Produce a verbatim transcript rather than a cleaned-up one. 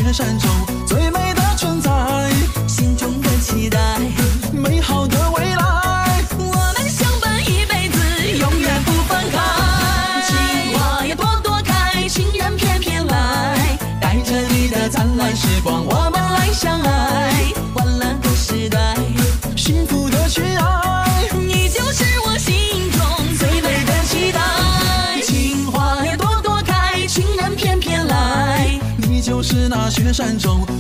雪山中最美的存在， 心中的期待， 美好的未来， 我们相伴一辈子，永远不分开。情花呀朵朵开，情人翩翩来，带着你的灿烂时光，我们来相爱。欢乐的时代， 幸福的去爱， 你就是我心中最美的期待。情花呀朵朵开，情人翩翩来， 你就是那雪山中